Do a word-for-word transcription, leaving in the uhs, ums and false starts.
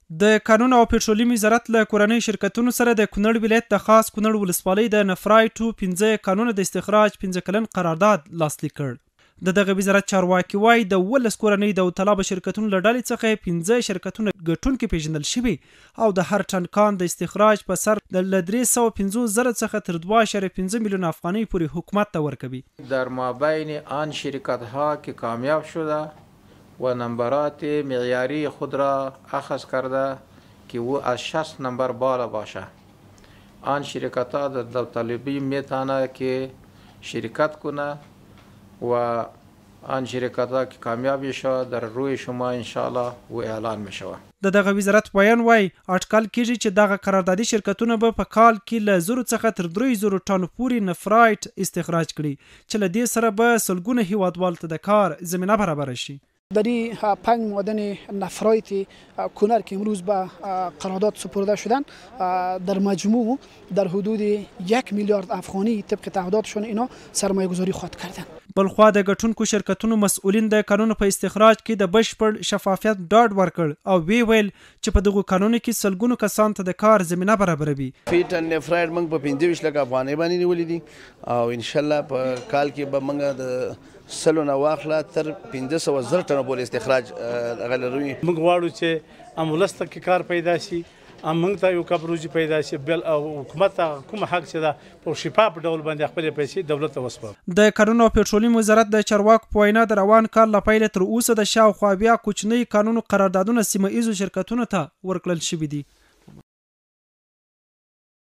د کانونو او پټرولیم وزارت له کورنۍ شرکتونو سره د کونړ ولایت د خاص کونړ ولسوالۍ د نفرایټو پنځه کانونو د استخراج پنځه کلن قرارداد لاسلیک کړ. د دغه وزارت چارواکي وایي د ولس کورنۍ داوطلبه شرکتونو له ډلې څخه پنځه شرکتونه ګټونکي پیژندل شوي او د هر ټن کان د استخراج په سر د درې سوه پنځوس زره څخه تر دوه اعشاریه پنځه میلیون افغانۍ پورې حکومت ته ورکوي. در مابین آن شرکت‌ها که کامیاب شده و نمبرات معیاری خود را اخذ کرده که او از شصت نمبر بالا باشه، آن شرکت ها در داوطلبی میتونه که شرکت کنه و آن شرکت ها که کامیاب شده در روی شما انشاءالله و اعلان میشوه. د دغه وزارت بیان وایي اټکل کیږي چې دغه قراردادي شرکتونه به په کال کې له زرو څخه تر دریو زرو ټنو پورې نفرایټ استخراج کړي چې له دې سره به سلګونه هیوادوالو ته د کار زمینه برابره شي. در این پنج معدن نفرایت کونر که امروز به قرارداد سپرده شدن در مجموع در حدود یک میلیارد افغانی طبق تعهداتشون اینا سرمایه گذاری خواهد کردن. بلخوا د ګټونکو شرکتونو مسئولین د کانونو په استخراج کې د بشپړ شفافیت ډاډ ورکړ او وی ویل چې په دغو کانونو کې سلګونو کسانو ته د کار زمینه برابروي. فیټ نفرایټ موږ په پنځه ویشت لکه افغانۍ باندې نیولې دي او ان شاء الله په کال کې به موږ د سلو نه واخله تر پنځه سوه زره ټنو پورې استخراج غلروي. موږ غواړو چې هم ولس ته کې کار پیدا شي، هم موږ ته یو کب روزي پیدا شي، بل او حکومت ته کوم حق چې ده په شفاف ډول باندې خپلې پیسې دولت ته وسپاري. د کانونو او پټرولیم وزارت د چارواکو په وینا د روان کال له پیله تر اوسه د شاوخوا بیا کوچنۍ کانونو قراردادونه سیمه ایزو شرکتونو ته ورکړل شوي دي.